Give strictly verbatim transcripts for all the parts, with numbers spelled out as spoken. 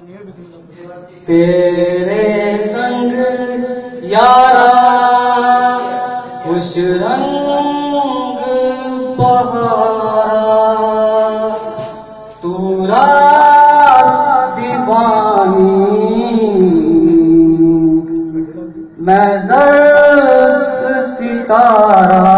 तेरे संग यारा खुश रंग बहारा, तू रात दीवानी मैं ज़र्द सितारा।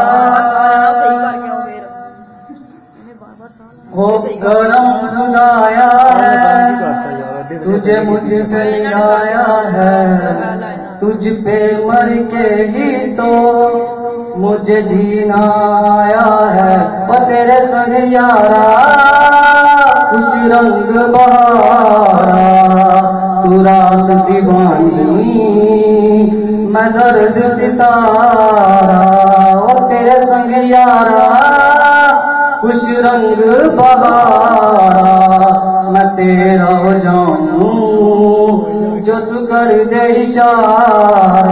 हो करम खुदाया है तुझे मुझसे मिलाया है, तुझ पे मर के ही तो मुझे जीना आया है। और तेरे संग यारा कुछ रंग बहारा, तू रात दीवानी मैं ज़र्द सितारा। और तेरे संग यारा कुछ रंग बहारा, मैं तेरा हो जाऊं जो तू कर दे इशारा।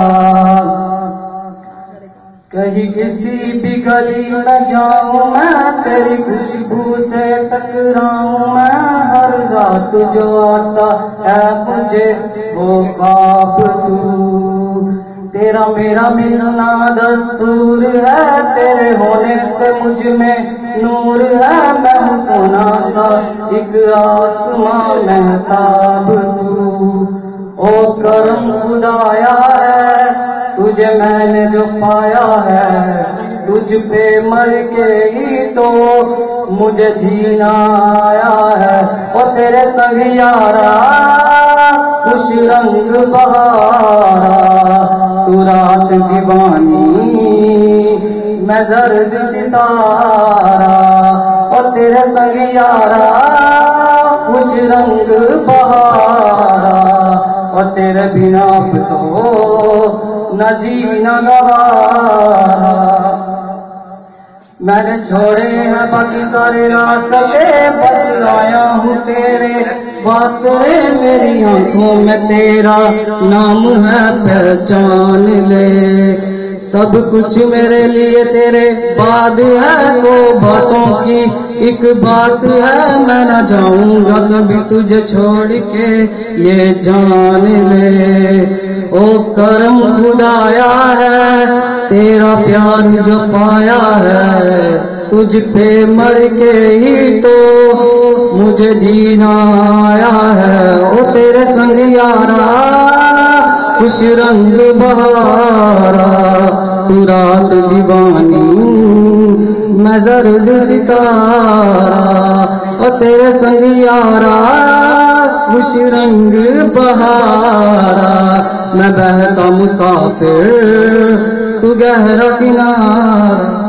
कहीं किसी भी गली में जाऊं मैं तेरी खुशबू से टकराऊं मैं, हर रात जो आता है मुझे वो ख्वाब तू। तेरा मेरा मिलना दस्तूर है, तेरे होने से मुझ में नूर है। मैं हूँ सोना सा एक आसमां महताब तू। ओ करम खुदाया है तुझे मैंने जो पाया है, तुझ पे मर के ही तो मुझे जीना आया है। और तेरे संग यारा खुश रंग बहारा, तू रात दीवानी मैं ज़र्द सितारा। और तेरे संग यारा कुछ रंग बहारा, और तेरे बिना तो न जी न गवारा। मैंने छोड़े हैं बाकी सारे रास्ते, बस आया हूँ तेरे वास्ते। मेरी आंखों में तेरा नाम है पहचान ले, सब कुछ मेरे लिए तेरे बाद है। सौ बातों की एक बात है, मैं न जाऊंगा कभी तुझे छोड़ के ये जान ले। ओ करम खुदाया है तेरा प्यार जो पाया है, तुझ पे मर के ही तो मुझे जीना आया है। ओ तेरे संग यारा खुश रंग बहारा, तू रात दीवानी मैं ज़र्द सितारा। और तेरे संग यारा खुश रंग बहारा, मैं बहता मुसाफिर तू गहरा किनारा।